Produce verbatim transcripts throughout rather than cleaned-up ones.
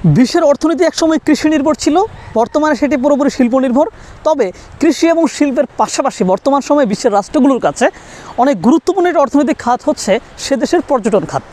বিশ্বের অর্থনীতি একসময় কৃষি নির্ভর ছিল, বর্তমানে সেটি পুরোপুরি শিল্প নির্ভর। তবে কৃষি এবং শিল্পের পাশাপাশি বর্তমান সময়ে বিশ্বের রাষ্ট্রগুলোর কাছে অনেক গুরুত্বপূর্ণ একটি অর্থনৈতিক খাত হচ্ছে সে দেশের পর্যটন খাত।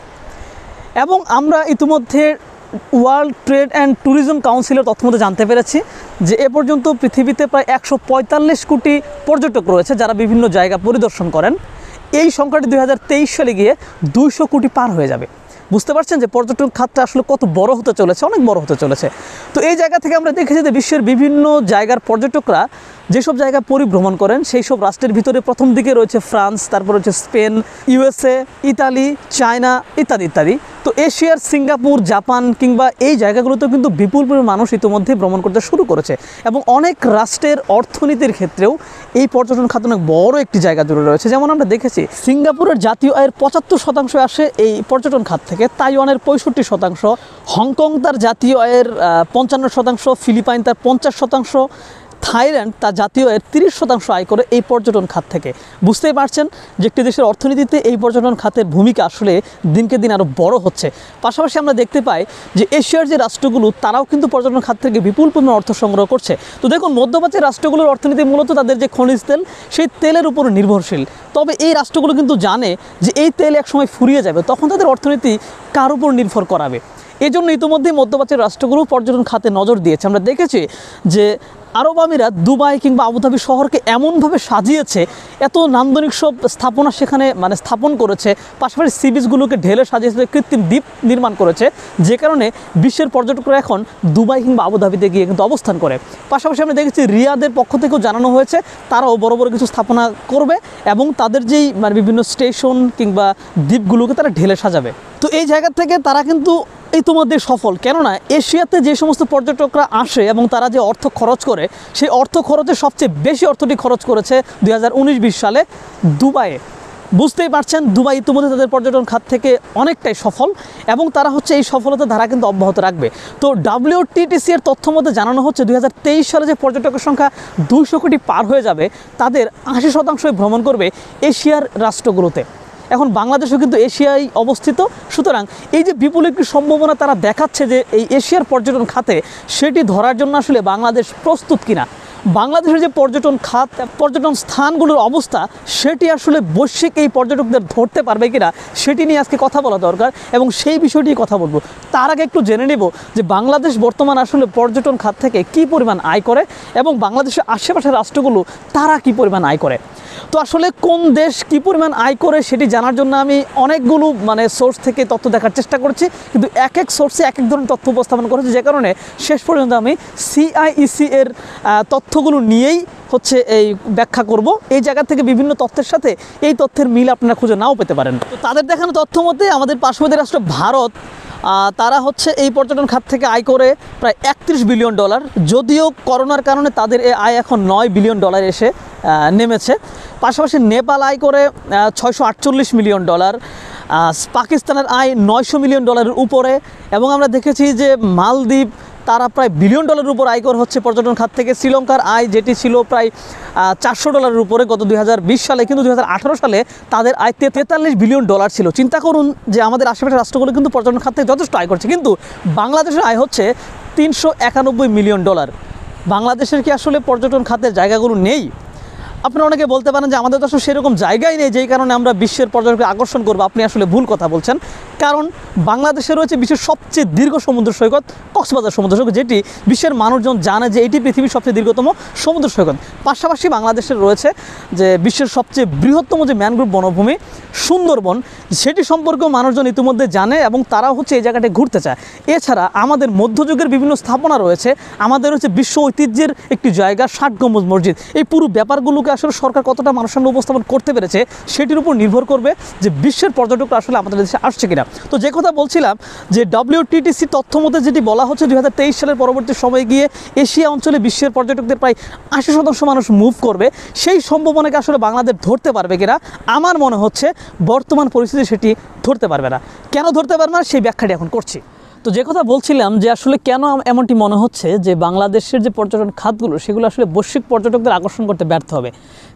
এবং আমরা ইতিমধ্যে ওয়ার্ল্ড ট্রেড অ্যান্ড ট্যুরিজম কাউন্সিলের তথ্য মধ্যে জানতে পেরেছি যে এ পর্যন্ত পৃথিবীতে প্রায় একশো পঁয়তাল্লিশ কোটি পর্যটক রয়েছে যারা বিভিন্ন জায়গা পরিদর্শন করেন। এই সংখ্যাটি দুই হাজার তেইশ সালে গিয়ে দুইশো কোটি পার হয়ে যাবে। বুঝতে পারছেন যে পর্যটন খাতটা আসলে কত বড় হতে চলেছে, অনেক বড় হতে চলেছে। তো এই জায়গা থেকে আমরা দেখেছি যে বিশ্বের বিভিন্ন জায়গার পর্যটকরা যেসব জায়গা পরিভ্রমণ করেন সেই সব রাষ্ট্রের ভিতরে প্রথম দিকে রয়েছে ফ্রান্স, তারপর রয়েছে স্পেন, ইউএসএ, ইতালি, চায়না ইত্যাদি ইত্যাদি। তো এশিয়ার সিঙ্গাপুর, জাপান কিংবা এই জায়গাগুলোতেও কিন্তু বিপুল পরিমাণ মানুষ ইতিমধ্যে ভ্রমণ করতে শুরু করেছে। এবং অনেক রাষ্ট্রের অর্থনীতির ক্ষেত্রেও এই পর্যটন খাত অনেক বড় একটি জায়গা জুড়ে রয়েছে। যেমন আমরা দেখেছি সিঙ্গাপুরের জাতীয় আয়ের পঁচাত্তর শতাংশ আসে এই পর্যটন খাত থেকে, তাইওয়ানের পঁয়ষট্টি শতাংশ, হংকং তার জাতীয় আয়ের পঞ্চান্ন শতাংশ, ফিলিপাইন তার পঞ্চাশ শতাংশ, থাইল্যান্ড তার জাতীয় আয়ের তিরিশ শতাংশ আয় করে এই পর্যটন খাত থেকে। বুঝতেই পারছেন যে একটি দেশের অর্থনীতিতে এই পর্যটন খাতের ভূমিকা আসলে দিনকে দিন আরও বড় হচ্ছে। পাশাপাশি আমরা দেখতে পাই যে এশিয়ার যে রাষ্ট্রগুলো তারাও কিন্তু পর্যটন খাত থেকে বিপুল পরিমাণ অর্থ সংগ্রহ করছে। তো দেখুন, মধ্যপ্রাচ্যের রাষ্ট্রগুলোর অর্থনীতি মূলত তাদের যে খনিজ তেল সেই তেলের উপর নির্ভরশীল। তবে এই রাষ্ট্রগুলো কিন্তু জানে যে এই তেল একসময় ফুরিয়ে যাবে, তখন তাদের অর্থনীতি কার উপর নির্ভর করাবে। এই জন্য ইতিমধ্যেই মধ্যপ্রাচ্যের রাষ্ট্রগুলো পর্যটন খাতে নজর দিয়েছে। আমরা দেখেছি যে আরব আমিরাত দুবাই কিংবা আবুধাবি শহরকে এমনভাবে সাজিয়েছে, এত নান্দনিক সব স্থাপনা সেখানে মানে স্থাপন করেছে, পাশাপাশি সি বিচগুলোকে ঢেলে সাজিয়েছে, কৃত্রিম দ্বীপ নির্মাণ করেছে, যে কারণে বিশ্বের পর্যটকরা এখন দুবাই কিংবা আবুধাবিতে গিয়ে কিন্তু অবস্থান করে। পাশাপাশি আমরা দেখেছি রিয়াদের পক্ষ থেকেও জানানো হয়েছে তারাও বড় বড় কিছু স্থাপনা করবে এবং তাদের যেই মানে বিভিন্ন স্টেশন কিংবা দ্বীপগুলোকে তারা ঢেলে সাজাবে। তো এই জায়গা থেকে তারা কিন্তু ইতিমধ্যে সফল, কেননা এশিয়াতে যে সমস্ত পর্যটকরা আসে এবং তারা যে অর্থ খরচ করে সেই অর্থ খরচের সবচেয়ে বেশি অর্থটি খরচ করেছে দুই হাজার উনিশ বিশ সালে দুবাইয়ে। বুঝতেই পারছেন দুবাই ইতিমধ্যে তাদের পর্যটন খাত থেকে অনেকটাই সফল এবং তারা হচ্ছে এই সফলতার ধারা কিন্তু অব্যাহত রাখবে। তো ডাব্লিউটিটিসি এর তথ্য মতে জানানো হচ্ছে দুই হাজার তেইশ সালে যে পর্যটকের সংখ্যা দুইশো কোটি পার হয়ে যাবে তাদের আশি শতাংশই ভ্রমণ করবে এশিয়ার রাষ্ট্রগুলোতে। এখন বাংলাদেশও কিন্তু এশিয়ায় অবস্থিত, সুতরাং এই যে বিপুল একটি সম্ভাবনা তারা দেখাচ্ছে যে এই এশিয়ার পর্যটন খাতে, সেটি ধরার জন্য আসলে বাংলাদেশ প্রস্তুত কিনা, বাংলাদেশের যে পর্যটন খাত, পর্যটন স্থানগুলোর অবস্থা, সেটি আসলে বৈশ্বিক এই পর্যটকদের ধরতে পারবে কিনা সেটি নিয়ে আজকে কথা বলা দরকার এবং সেই বিষয়টি কথা বলবো। তার আগে একটু জেনে নেব যে বাংলাদেশ বর্তমান আসলে পর্যটন খাত থেকে কী পরিমাণ আয় করে এবং বাংলাদেশের আশেপাশের রাষ্ট্রগুলো তারা কী পরিমাণ আয় করে। তো আসলে কোন দেশ কী পরিমাণ আয় করে সেটি জানার জন্য আমি অনেকগুলো মানে সোর্স থেকে তথ্য দেখার চেষ্টা করছি, কিন্তু এক এক সোর্সে এক এক ধরনের তথ্য উপস্থাপন করেছে, যে কারণে শেষ পর্যন্ত আমি সিআইইসি এর তথ্যগুলো নিয়েই হচ্ছে এই ব্যাখ্যা করব। এই জায়গা থেকে বিভিন্ন তথ্যের সাথে এই তথ্যের মিল আপনারা খুঁজে নাও পেতে পারেন। তো তাদের দেখানো তথ্য মতে আমাদের পার্শ্ববর্তী রাষ্ট্র ভারত, তারা হচ্ছে এই পর্যটন খাত থেকে আয় করে প্রায় একত্রিশ বিলিয়ন ডলার। যদিও করোনার কারণে তাদের এই আয় এখন নয় বিলিয়ন ডলার এসে নেমেছে। পাশাপাশি নেপাল আয় করে ছয়শো আটচল্লিশ মিলিয়ন ডলার, পাকিস্তানের আয় নয়শো মিলিয়ন ডলারের উপরে, এবং আমরা দেখেছি যে মালদ্বীপ তারা প্রায় বিলিয়ন ডলারের উপর আয়কর হচ্ছে পর্যটন খাত থেকে। শ্রীলঙ্কার আয় যেটি ছিল প্রায় চারশো ডলারের উপরে গত দুই হাজার বিশ সালে, কিন্তু দুই হাজার আঠারো সালে তাদের আয় তেতাল্লিশ বিলিয়ন ডলার ছিল। চিন্তা করুন যে আমাদের আশেপাশের রাষ্ট্রগুলো কিন্তু পর্যটন খাত থেকে যথেষ্ট আয় করছে, কিন্তু বাংলাদেশের আয় হচ্ছে তিনশো একানব্বই মিলিয়ন ডলার। বাংলাদেশের কি আসলে পর্যটন খাতের জায়গাগুলো নেই? আপনারা অনেকে বলতে পারেন যে আমাদের তো আসলে সেরকম জায়গাই নেই যেই কারণে আমরা বিশ্বের পর্যটককে আকর্ষণ করবো। আপনি আসলে ভুল কথা বলছেন, কারণ বাংলাদেশে রয়েছে বিশ্বের সবচেয়ে দীর্ঘ সমুদ্র সৈকত কক্সবাজার সমুদ্র সৈকত, যেটি বিশ্বের মানুষজন জানে যে এটি পৃথিবীর সবচেয়ে দীর্ঘতম সমুদ্র সৈকত। পাশাপাশি বাংলাদেশের রয়েছে যে বিশ্বের সবচেয়ে বৃহত্তম যে ম্যানগ্রোভ বনভূমি সুন্দরবন, সেটি সম্পর্কেও মানুষজন ইতিমধ্যে জানে এবং তারাও হচ্ছে এই জায়গাটায় ঘুরতে চায়। এছাড়া আমাদের মধ্যযুগের বিভিন্ন স্থাপনা রয়েছে, আমাদের হচ্ছে বিশ্ব ঐতিহ্যের একটি জায়গা ষাট গম্বুজ মসজিদ। এই পুরো ব্যাপারগুলোকে আসলে সরকার কতটা মানুষের সামনে উপস্থাপন করতে পেরেছে সেটির উপর নির্ভর করবে যে বিশ্বের পর্যটকরা আসলে আমাদের দেশে আসছে কিনা। তো যে কথা বলছিলাম যে ডাব্লিউটিটিসি তথ্য মতে যেটি বলা হচ্ছে দুই হাজার তেইশ সালের পরবর্তী সময়ে গিয়ে এশিয়া অঞ্চলে বিশ্বের পর্যটকদের প্রায় আশি শতাংশ মানুষ মুভ করবে। সেই সম্ভাবনাকে আসলে বাংলাদেশ ধরতে পারবে কিনা, আমার মনে হচ্ছে বর্তমান পরিস্থিতি সেটি ধরতে পারবে না। কেন ধরতে পারবে না সেই ব্যাখ্যাটি এখন করছি। তো যে কথা বলছিলাম যে আসলে কেন এমনটি মনে হচ্ছে যে বাংলাদেশের যে পর্যটন খাতগুলো সেগুলো আসলে বৈশ্বিক পর্যটকদের আকর্ষণ করতে ব্যর্থ হবে,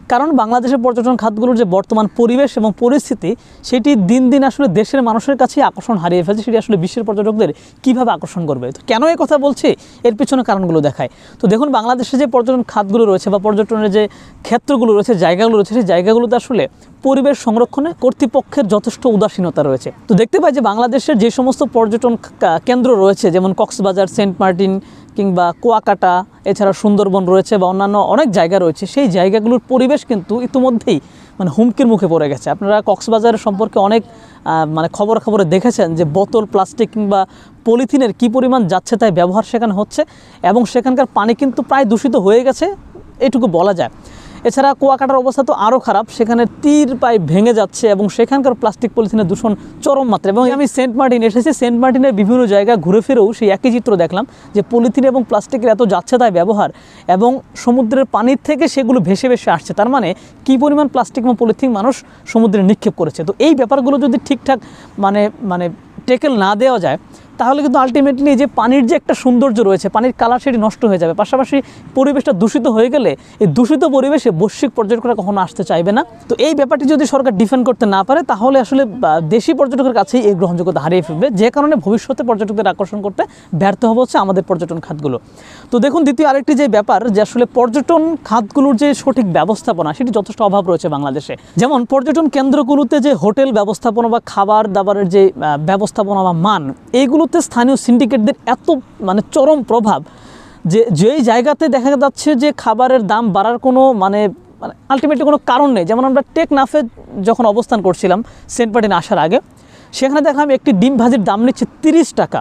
কারণ বাংলাদেশের পর্যটন খাতগুলোর যে বর্তমান পরিবেশ এবং পরিস্থিতি সেটি দিন দিন আসলে দেশের মানুষের কাছে আকর্ষণ হারিয়ে ফেলছে। সেটি আসলে বিশ্বের পর্যটকদের কীভাবে আকর্ষণ করবে? তো কেন এই কথা বলছি, এর পিছনে কারণগুলো দেখায়। তো দেখুন, বাংলাদেশে যে পর্যটন খাতগুলো রয়েছে বা পর্যটনের যে ক্ষেত্রগুলো রয়েছে, জায়গাগুলো রয়েছে, সেই জায়গাগুলোতে আসলে পরিবেশ সংরক্ষণে কর্তৃপক্ষের যথেষ্ট উদাসীনতা রয়েছে। তো দেখতে পাই যে বাংলাদেশের যে সমস্ত পর্যটন কেন্দ্র রয়েছে, যেমন কক্সবাজার, সেন্ট মার্টিন কিংবা কুয়াকাটা, এছাড়া সুন্দরবন রয়েছে বা অন্যান্য অনেক জায়গা রয়েছে, সেই জায়গাগুলোর পরিবেশ কিন্তু ইতিমধ্যেই মানে হুমকির মুখে পড়ে গেছে। আপনারা কক্সবাজারের সম্পর্কে অনেক মানে খবর খবরে দেখেছেন যে বোতল, প্লাস্টিক কিংবা পলিথিনের কী পরিমাণ যাচ্ছে তাই ব্যবহার সেখানে হচ্ছে, এবং সেখানকার পানি কিন্তু প্রায় দূষিত হয়ে গেছে, এটুকু বলা যায়। এছাড়া কুয়াকাটার অবস্থা তো আরও খারাপ, সেখানে তীর পাইপ ভেঙে যাচ্ছে এবং সেখানকার প্লাস্টিক পলিথিনের দূষণ চরম মাত্রা। এবং আমি সেন্ট মার্টিন এসেছি, সেন্ট মার্টিনের বিভিন্ন জায়গায় ঘুরে ফিরেও সেই একই চিত্র দেখলাম যে পলিথিন এবং প্লাস্টিকের এত যাচ্ছে তাই ব্যবহার, এবং সমুদ্রের পানির থেকে সেগুলো ভেসে ভেসে আসছে। তার মানে কী পরিমাণ প্লাস্টিক এবং পলিথিন মানুষ সমুদ্রে নিক্ষেপ করেছে। তো এই ব্যাপারগুলো যদি ঠিকঠাক মানে মানে টেকেল না দেওয়া যায়, তাহলে কিন্তু আলটিমেটলি যে পানির যে একটা সৌন্দর্য রয়েছে, পানির কালার সেটি নষ্ট হয়ে যাবে। পাশাপাশি পরিবেশটা দূষিত হয়ে গেলে এই দূষিত পরিবেশে বৈশ্বিক পর্যটকরা কখনো আসতে চাইবে না। তো এই ব্যাপারটি যদি সরকার ডিফেন্ড করতে না পারে, তাহলে আসলে দেশি পর্যটকের কাছেই এই গ্রহণযোগ্যতা হারিয়ে ফেলবে, যে কারণে ভবিষ্যতে পর্যটকদের আকর্ষণ করতে ব্যর্থ হবে হচ্ছে আমাদের পর্যটন খাতগুলো। তো দেখুন, দ্বিতীয় আরেকটি যে ব্যাপার, যে আসলে পর্যটন খাতগুলোর যে সঠিক ব্যবস্থাপনা সেটি যথেষ্ট অভাব রয়েছে বাংলাদেশে। যেমন পর্যটন কেন্দ্রগুলোতে যে হোটেল ব্যবস্থাপনা বা খাবার দাবারের যে ব্যবস্থাপনা বা মান, এইগুলোতে স্থানীয় সিন্ডিকেটদের এত মানে চরম প্রভাব যে যেই জায়গাতে দেখা যাচ্ছে যে খাবারের দাম বাড়ার কোনো মানে মানে আলটিমেটলি কোনো কারণ নেই। যেমন আমরা টেকনাফে যখন অবস্থান করছিলাম সেন্ট মার্টিন আসার আগে, সেখানে দেখলাম একটি ডিম ভাজির দাম নিচ্ছে তিরিশ টাকা।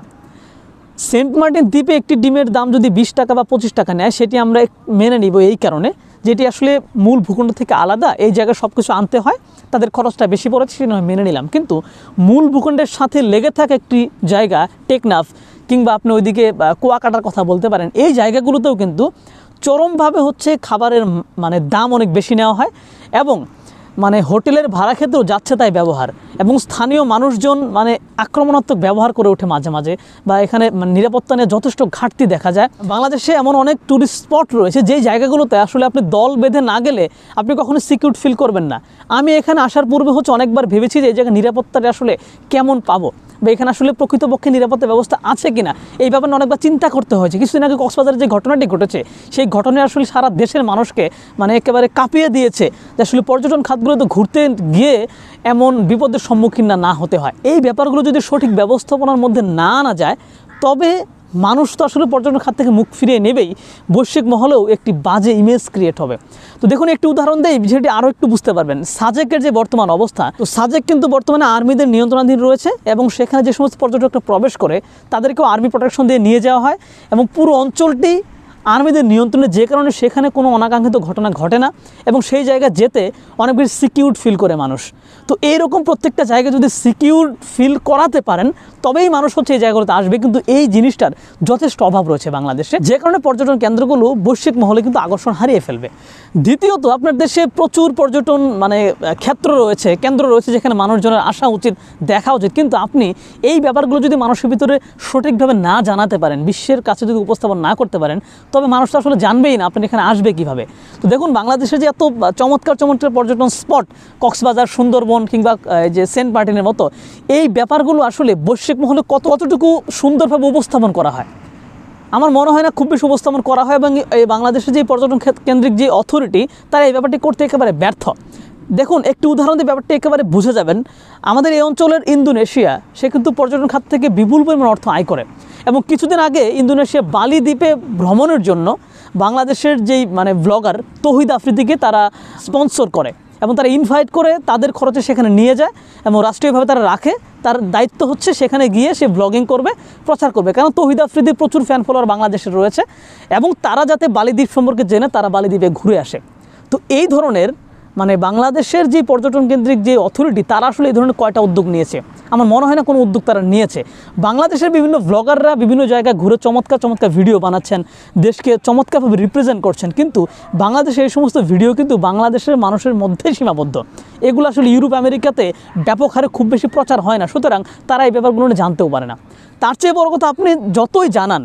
সেন্ট মার্টিন দ্বীপে একটি ডিমের দাম যদি বিশ টাকা বা পঁচিশ টাকা নেয়, সেটি আমরা মেনে নিব এই কারণে যেটি আসলে মূল ভূখণ্ড থেকে আলাদা, এই জায়গায় সব কিছু আনতে হয়, তাদের খরচটা বেশি পড়েছে, সেটা নয় মেনে নিলাম। কিন্তু মূল ভূখণ্ডের সাথে লেগে থাকা একটি জায়গা টেকনাফ কিংবা আপনি ওইদিকে কুয়াকাটার কথা বলতে পারেন, এই জায়গাগুলোতেও কিন্তু চরমভাবে হচ্ছে খাবারের মানে দাম অনেক বেশি নেওয়া হয়, এবং মানে হোটেলের ভাড়া ক্ষেত্রেও যাচ্ছে তাই ব্যবহার, এবং স্থানীয় মানুষজন মানে আক্রমণাত্মক ব্যবহার করে ওঠে মাঝে মাঝে, বা এখানে নিরাপত্তা নিয়ে যথেষ্ট ঘাটতি দেখা যায়। বাংলাদেশে এমন অনেক ট্যুরিস্ট স্পট রয়েছে যেই জায়গাগুলোতে আসলে আপনি দল বেঁধে না গেলে আপনি কখনো সিকিউর ফিল করবেন না। আমি এখানে আসার পূর্বে হচ্ছে অনেকবার ভেবেছি যে এই জায়গায় নিরাপত্তাটা আসলে কেমন পাবো, বা এখানে আসলে প্রকৃতপক্ষে নিরাপত্তা ব্যবস্থা আছে কিনা, এই ব্যাপারে অনেকবার চিন্তা করতে হয়েছে। কিছুদিন আগে কক্সবাজারের যে ঘটনাটি ঘটেছে, সেই ঘটনায় আসলে সারা দেশের মানুষকে মানে একেবারে কাঁপিয়ে দিয়েছে যে আসলে পর্যটন খাতগুলোতে ঘুরতে গিয়ে এমন বিপদের সম্মুখীন না না হতে হয়। এই ব্যাপারগুলো যদি সঠিক ব্যবস্থাপনার মধ্যে না আনা যায়, তবে মানুষ তো আসলে পর্যটন খাত থেকে মুখ ফিরিয়ে নেবেই, বৈশ্বিক মহলেও একটি বাজে ইমেজ ক্রিয়েট হবে। তো দেখুন, একটি উদাহরণ দেই, যেটি আরও একটু বুঝতে পারবেন। সাজেকের যে বর্তমান অবস্থা, তো সাজেক কিন্তু বর্তমানে আর্মিদের নিয়ন্ত্রণাধীন রয়েছে, এবং সেখানে যে সমস্ত পর্যটকরা প্রবেশ করে তাদেরকেও আর্মি প্রোটেকশন দিয়ে নিয়ে যাওয়া হয়, এবং পুরো অঞ্চলটি আর্মিদের নিয়ন্ত্রণে, যে কারণে সেখানে কোনো অনাকাঙ্ক্ষিত ঘটনা ঘটে না, এবং সেই জায়গায় যেতে অনেক বেশি সিকিউর ফিল করে মানুষ। তো এইরকম প্রত্যেকটা জায়গায় যদি সিকিউর ফিল করাতে পারেন, তবেই মানুষ হচ্ছে এই জায়গাগুলোতে আসবে। কিন্তু এই জিনিসটার যথেষ্ট অভাব রয়েছে বাংলাদেশে, যে কারণে পর্যটন কেন্দ্রগুলো বৈশ্বিক মহলে কিন্তু আকর্ষণ হারিয়ে ফেলবে। দ্বিতীয়ত, আপনার দেশে প্রচুর পর্যটন মানে ক্ষেত্র রয়েছে, কেন্দ্র রয়েছে, যেখানে মানুষজনের আসা উচিত, দেখা উচিত, কিন্তু আপনি এই ব্যাপারগুলো যদি মানুষের ভিতরে সঠিকভাবে না জানাতে পারেন, বিশ্বের কাছে যদি উপস্থাপন না করতে পারেন, তবে মানুষ তো আসলে জানবেই না আপনি এখানে আসবে কীভাবে। তো দেখুন, বাংলাদেশে যে এত চমৎকার চমৎকার পর্যটন স্পট, কক্সবাজার, সুন্দরবন কিংবা যে সেন্ট মার্টিনের মতো, এই ব্যাপারগুলো আসলে বৈশ্বিক মহলে কত কতটুকু সুন্দরভাবে উপস্থাপন করা হয়, আমার মনে হয় না খুব বেশি উপস্থাপন করা হয়। এবং এই বাংলাদেশের যে পর্যটন কেন্দ্রিক যে অথরিটি, তারা এই ব্যাপারটি করতে একেবারে ব্যর্থ। দেখুন, একটি উদাহরণ দিয়ে ব্যাপারটি একেবারে বুঝে যাবেন। আমাদের এই অঞ্চলের ইন্দোনেশিয়া, সে কিন্তু পর্যটন খাত থেকে বিপুল পরিমাণ অর্থ আয় করে, এবং কিছুদিন আগে ইন্দোনেশিয়া বালি দ্বীপে ভ্রমণের জন্য বাংলাদেশের যেই মানে ব্লগার তৌহিদ আফ্রিদিকে তারা স্পন্সর করে, এবং তারা ইনভাইট করে তাদের খরচে সেখানে নিয়ে যায়, এবং রাষ্ট্রীয়ভাবে তারা রাখে। তার দায়িত্ব হচ্ছে সেখানে গিয়ে সে ব্লগিং করবে, প্রচার করবে, কারণ তৌহিদ আফ্রিদির প্রচুর ফ্যান ফলোয়ার বাংলাদেশের রয়েছে, এবং তারা যাতে বালি দ্বীপ সম্পর্কে জেনে তারা বালি দ্বীপে ঘুরে আসে। তো এই ধরনের মানে বাংলাদেশের যে পর্যটন কেন্দ্রিক যে অথরিটি, তারা আসলে এই ধরনের কয়টা উদ্যোগ নিয়েছে? আমার মনে হয় না কোনো উদ্যোগ তারা নিয়েছে। বাংলাদেশের বিভিন্ন ব্লগাররা বিভিন্ন জায়গায় ঘুরে চমৎকার চমৎকার ভিডিও বানাচ্ছেন, দেশকে চমৎকারভাবে রিপ্রেজেন্ট করছেন, কিন্তু বাংলাদেশে এই সমস্ত ভিডিও কিন্তু বাংলাদেশের মানুষের মধ্যেই সীমাবদ্ধ। এগুলো আসলে ইউরোপ আমেরিকাতে ব্যাপক হারে খুব বেশি প্রচার হয় না, সুতরাং তারা এই ব্যাপারগুলো জানতেও পারে না। তার চেয়ে বড় কথা, আপনি যতই জানান,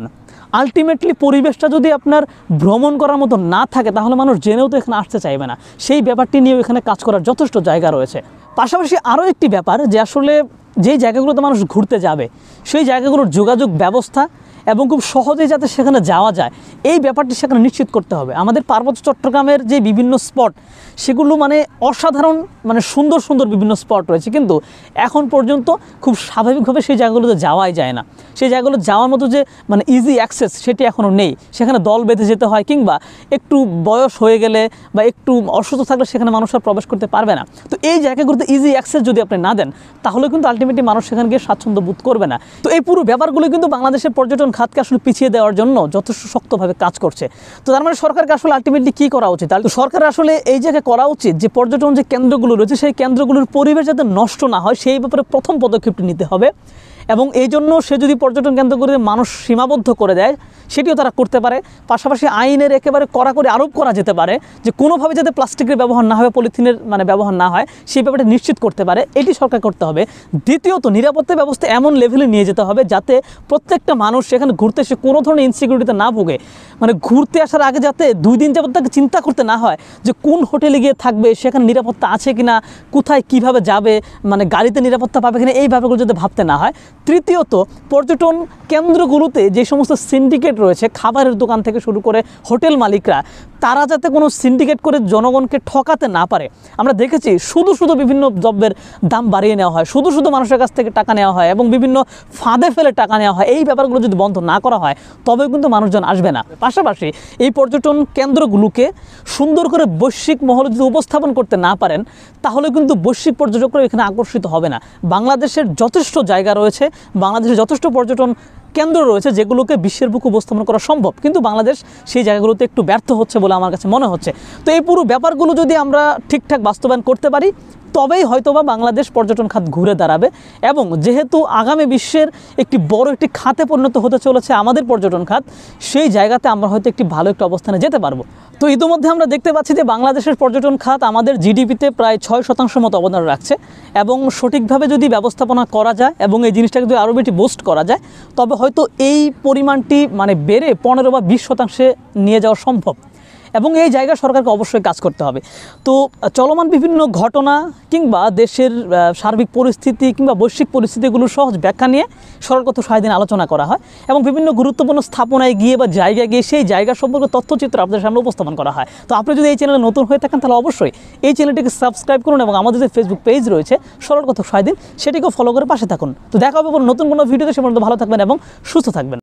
আলটিমেটলি পরিবেশটা যদি আপনার ভ্রমণ করার মতো না থাকে তাহলে মানুষ জেনেও তো এখানে আসতে চাইবে না। সেই ব্যাপারটি নিয়েও এখানে কাজ করার যথেষ্ট জায়গা রয়েছে। পাশাপাশি আরও একটি ব্যাপার যে আসলে যেই জায়গাগুলোতে মানুষ ঘুরতে যাবে সেই জায়গাগুলোর যোগাযোগ ব্যবস্থা এবং খুব সহজেই যাতে সেখানে যাওয়া যায় এই ব্যাপারটি সেখানে নিশ্চিত করতে হবে। আমাদের পার্বত্য চট্টগ্রামের যে বিভিন্ন স্পট সেগুলো মানে অসাধারণ, মানে সুন্দর সুন্দর বিভিন্ন স্পট রয়েছে, কিন্তু এখন পর্যন্ত খুব স্বাভাবিকভাবে সেই জায়গাগুলোতে যাওয়াই যায় না। সেই জায়গাগুলো যাওয়ার মতো যে মানে ইজি অ্যাক্সেস সেটি এখনও নেই। সেখানে দল বেঁধে যেতে হয়, কিংবা একটু বয়স হয়ে গেলে বা একটু অসুস্থ থাকলে সেখানে মানুষ আর প্রবেশ করতে পারবে না। তো এই জায়গাগুলোতে ইজি অ্যাক্সেস যদি আপনি না দেন তাহলে কিন্তু আলটিমেটলি মানুষ সেখানে গিয়ে স্বাচ্ছন্দ্য বোধ করবে না। তো এই পুরো ব্যাপারগুলো কিন্তু বাংলাদেশের পর্যটন খাতকে আসলে পিছিয়ে দেওয়ার জন্য যথেষ্ট শক্তভাবে কাজ করছে। তো তার মানে সরকারকে আসলে আলটিমেটলি কী করা উচিত? তাহলে সরকার আসলে এই জায়গায় করা উচিত যে পর্যটন যে কেন্দ্রগুলো রয়েছে সেই কেন্দ্রগুলোর পরিবেশ যাতে নষ্ট না হয় সেই ব্যাপারে প্রথম পদক্ষেপটি নিতে হবে। এবং এই জন্য সে যদি পর্যটন কেন্দ্রগুলিতে মানুষ সীমাবদ্ধ করে দেয় সেটিও তারা করতে পারে। পাশাপাশি আইনের একেবারে কড়াকড়ি আরোপ করা যেতে পারে যে কোনোভাবে যাতে প্লাস্টিকের ব্যবহার না হয়, পলিথিনের মানে ব্যবহার না হয় সেই ব্যাপারটা নিশ্চিত করতে পারে, এটি সরকার করতে হবে। দ্বিতীয়ত নিরাপত্তা ব্যবস্থা এমন লেভেলে নিয়ে যেতে হবে যাতে প্রত্যেকটা মানুষ সেখানে ঘুরতে এসে কোনো ধরনের ইনসিকিউরিটিতে না ভোগে। মানে ঘুরতে আসার আগে যাতে দুই দিন যাবত তাকে চিন্তা করতে না হয় যে কোন হোটেলে গিয়ে থাকবে, সেখানে নিরাপত্তা আছে কিনা, কোথায় কিভাবে যাবে, মানে গাড়িতে নিরাপত্তা পাবে কিনা, এই ব্যাপারগুলো যাতে ভাবতে না হয়। তৃতীয়ত পর্যটন কেন্দ্রগুলোতে যে সমস্ত সিন্ডিকেট রয়েছে, খাবারের দোকান থেকে শুরু করে হোটেল মালিকরা, তারা যাতে কোনো সিন্ডিকেট করে জনগণকে ঠকাতে না পারে। আমরা দেখেছি শুধু শুধু বিভিন্ন দ্রব্যের দাম বাড়িয়ে নেওয়া হয়, শুধু শুধু মানুষের কাছ থেকে টাকা নেওয়া হয় এবং বিভিন্ন ফাঁদে ফেলে টাকা নেওয়া হয়। এই ব্যাপারগুলো যদি বন্ধ না করা হয় তবে কিন্তু মানুষজন আসবে না। পাশাপাশি এই পর্যটন কেন্দ্রগুলোকে সুন্দর করে বৈশ্বিক মহলে যদি উপস্থাপন করতে না পারেন তাহলে কিন্তু বৈশ্বিক পর্যটকরা এখানে আকর্ষিত হবে না। বাংলাদেশের যথেষ্ট জায়গা রয়েছে, বাংলাদেশের যথেষ্ট পর্যটন কেন্দ্র রয়েছে যেগুলোকে বিশ্বের বুকে উপস্থাপন করা সম্ভব, কিন্তু বাংলাদেশ সেই জায়গাগুলোতে একটু ব্যর্থ হচ্ছে বলে আমার কাছে মনে হচ্ছে। তো এই পুরো ব্যাপারগুলো যদি আমরা ঠিকঠাক বাস্তবায়ন করতে পারি তবেই হয়তোবা বাংলাদেশ পর্যটন খাত ঘুরে দাঁড়াবে। এবং যেহেতু আগামী বিশ্বের একটি বড় একটি খাতে পরিণত হতে চলেছে আমাদের পর্যটন খাত, সেই জায়গাতে আমরা হয়তো একটি ভালো একটা অবস্থানে যেতে পারবো। তো ইতিমধ্যে আমরা দেখতে পাচ্ছি যে বাংলাদেশের পর্যটন খাত আমাদের জিডিপিতে প্রায় ছয় শতাংশ মতো অবদান রাখছে, এবং সঠিকভাবে যদি ব্যবস্থাপনা করা যায় এবং এই জিনিসটাকে যদি আরও বেশি বুস্ট করা যায় তবে হয়তো এই পরিমাণটি মানে বেড়ে পনেরো বা বিশ শতাংশে নিয়ে যাওয়া সম্ভব। এবং এই জায়গায় সরকারকে অবশ্যই কাজ করতে হবে। তো চলমান বিভিন্ন ঘটনা কিংবা দেশের সার্বিক পরিস্থিতি কিংবা বৈশ্বিক পরিস্থিতিগুলোর সহজ ব্যাখ্যা নিয়ে সরকারগত সারাদিন আলোচনা করা হয় এবং বিভিন্ন গুরুত্বপূর্ণ স্থাপনায় গিয়ে বা জায়গায় গিয়ে সেই জায়গা সম্পর্কে তথ্যচিত্র আপনাদের সামনে উপস্থাপন করা হয়। তো আপনি যদি এই চ্যানেলে নতুন হয়ে থাকেন তাহলে অবশ্যই এই চ্যানেলটিকে সাবস্ক্রাইব করুন এবং আমাদের যে ফেসবুক পেজ রয়েছে সরকারগত সারাদিন সেটিকেও ফলো করে পাশে থাকুন। তো দেখা হবে নতুন কোনো ভিডিওতে, সে পর্যন্ত ভালো থাকবেন এবং সুস্থ থাকবেন।